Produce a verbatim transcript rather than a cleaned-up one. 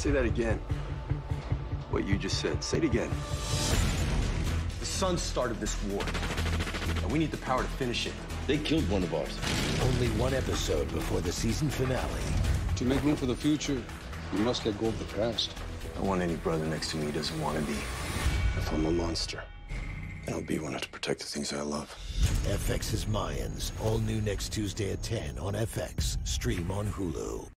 Say that again. What you just said. Say it again. The sun started this war, and we need the power to finish it. They killed one of ours. Only one episode before the season finale. To make room for the future, you must let go of the past. I want any brother next to me who doesn't want to be. If I'm a monster, then I'll be one to protect the things I love. F X's Mayans, all new next Tuesday at ten on F X. Stream on Hulu.